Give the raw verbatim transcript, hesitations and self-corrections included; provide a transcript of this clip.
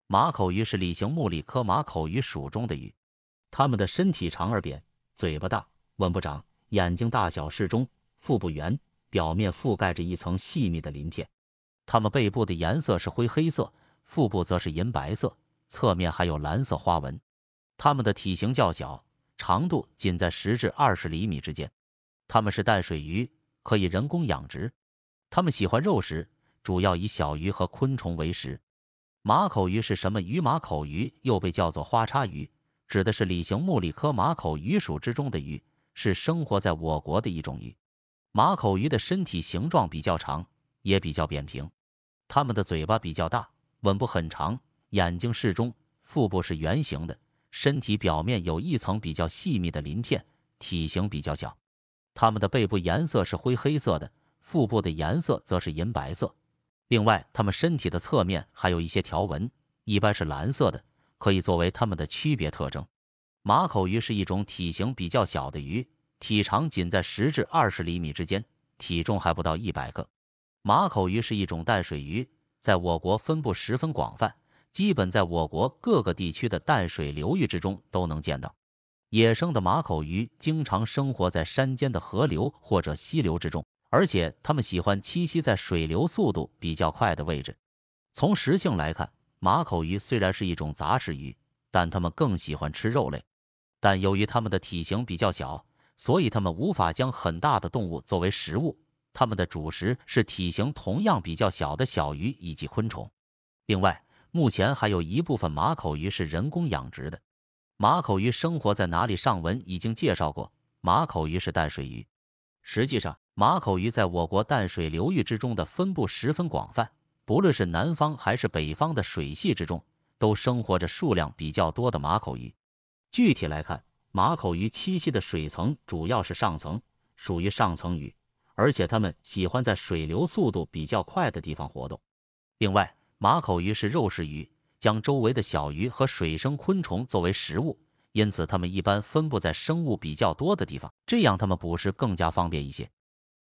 马口鱼是鲤形目鲤科马口鱼属中的鱼，它们的身体长而扁，嘴巴大，吻部长，眼睛大小适中，腹部圆，表面覆盖着一层细密的鳞片。它们背部的颜色是灰黑色，腹部则是银白色，侧面还有蓝色花纹。它们的体型较小，长度仅在十至二十厘米之间。它们是淡水鱼，可以人工养殖。它们喜欢肉食，主要以小鱼和昆虫为食。马口鱼是什么鱼？马口鱼又被叫做花叉鱼，指的是鲤形目鲤科马口鱼属之中的鱼，是生活在我国的一种鱼。马口鱼的身体形状比较长，也比较扁平。它们的嘴巴比较大，吻部很长，眼睛适中，腹部是圆形的，身体表面有一层比较细密的鳞片，体型比较小。它们的背部颜色是灰黑色的，腹部的颜色则是银白色。另外，它们身体的侧面还有一些条纹，一般是蓝色的，可以作为它们的区别特征。马口鱼是一种体型比较小的鱼，体长仅在十至二十厘米之间，体重还不到一百克。马口鱼是一种淡水鱼，在我国分布十分广泛，基本在我国各个地区的淡水流域之中都能见到。野生的马口鱼经常生活在山间的河流或者溪流之中，而且它们喜欢栖息在水流速度比较快的位置。从食性来看，马口鱼虽然是一种杂食鱼，但它们更喜欢吃肉类。但由于它们的体型比较小，所以它们无法将很大的动物作为食物，它们的主食是体型同样比较小的小鱼以及昆虫。另外，目前还有一部分马口鱼是人工养殖的。马口鱼生活在哪里？上文已经介绍过，马口鱼是淡水鱼。实际上，马口鱼在我国淡水流域之中的分布十分广泛，不论是南方还是北方的水系之中，都生活着数量比较多的马口鱼。具体来看，马口鱼栖息的水层主要是上层，属于上层鱼，而且它们喜欢在水流速度比较快的地方活动。另外，马口鱼是肉食鱼，将周围的小鱼和水生昆虫作为食物，因此它们一般分布在生物比较多的地方，这样它们捕食更加方便一些。